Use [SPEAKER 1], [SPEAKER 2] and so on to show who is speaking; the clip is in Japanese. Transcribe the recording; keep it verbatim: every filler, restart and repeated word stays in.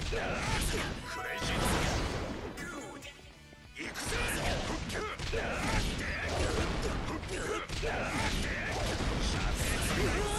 [SPEAKER 1] クレイジー行くぜ。フック。